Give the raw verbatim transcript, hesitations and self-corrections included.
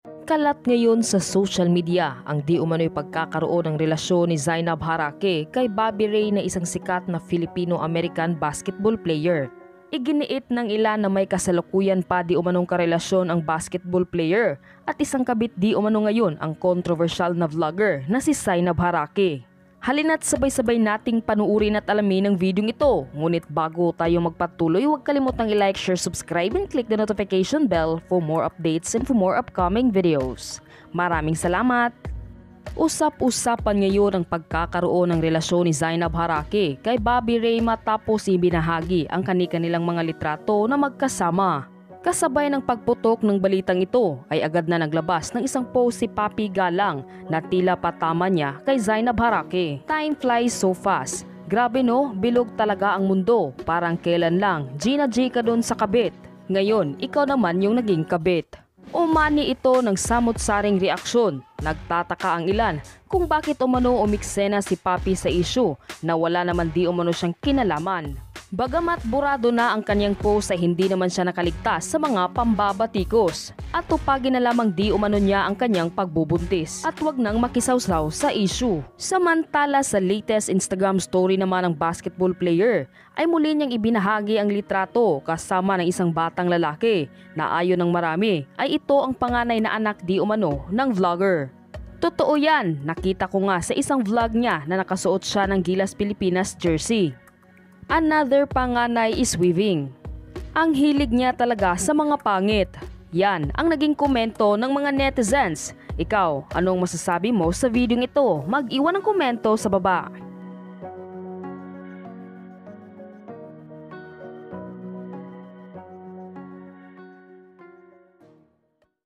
Kalat ngayon sa social media ang di umano'y pagkakaroon ng relasyon ni Zainab Harake kay Bobby Ray na isang sikat na Filipino-American basketball player. Iginiit ng ilan na may kasalukuyan pa di umanong karelasyon ang basketball player at isang kabit di umano ngayon ang controversial na vlogger na si Zainab Harake. Halina't sabay-sabay nating panuurin at alamin ang videong ito. Ngunit bago tayo magpatuloy, huwag kalimutang i-like, share, subscribe, and click the notification bell for more updates and for more upcoming videos. Maraming salamat! Usap-usapan ngayon ang pagkakaroon ng relasyon ni Zainab Harake kay Bobby Ray matapos ibinahagi ang kani-kanilang mga litrato na magkasama. Kasabay ng pagputok ng balitang ito ay agad na naglabas ng isang post si Papi Galang na tila patama niya kay Zainab Harake. Time flies so fast. Grabe no, bilog talaga ang mundo. Parang kailan lang, Gina G ka dun sa kabit. Ngayon, ikaw naman yung naging kabit. Umani ito ng samot-saring reaksyon. Nagtataka ang ilan kung bakit umano umiksena si Papi sa issue na wala naman di umano siyang kinalaman. Bagamat burado na ang kanyang post ay hindi naman siya nakaligtas sa mga pambabatikos at tupagin na lamang di umano niya ang kanyang pagbubuntis at wag nang makisawsaw sa issue. Samantala sa latest Instagram story naman ng basketball player ay muli niyang ibinahagi ang litrato kasama ng isang batang lalaki na ayon ng marami ay ito ang panganay na anak di umano ng vlogger. Totoo yan, nakita ko nga sa isang vlog niya na nakasuot siya ng Gilas Pilipinas jersey. Another panganay is weaving. Ang hilig niya talaga sa mga pangit. Yan ang naging komento ng mga netizens. Ikaw, anong masasabi mo sa video ito? Mag-iwan ng komento sa baba.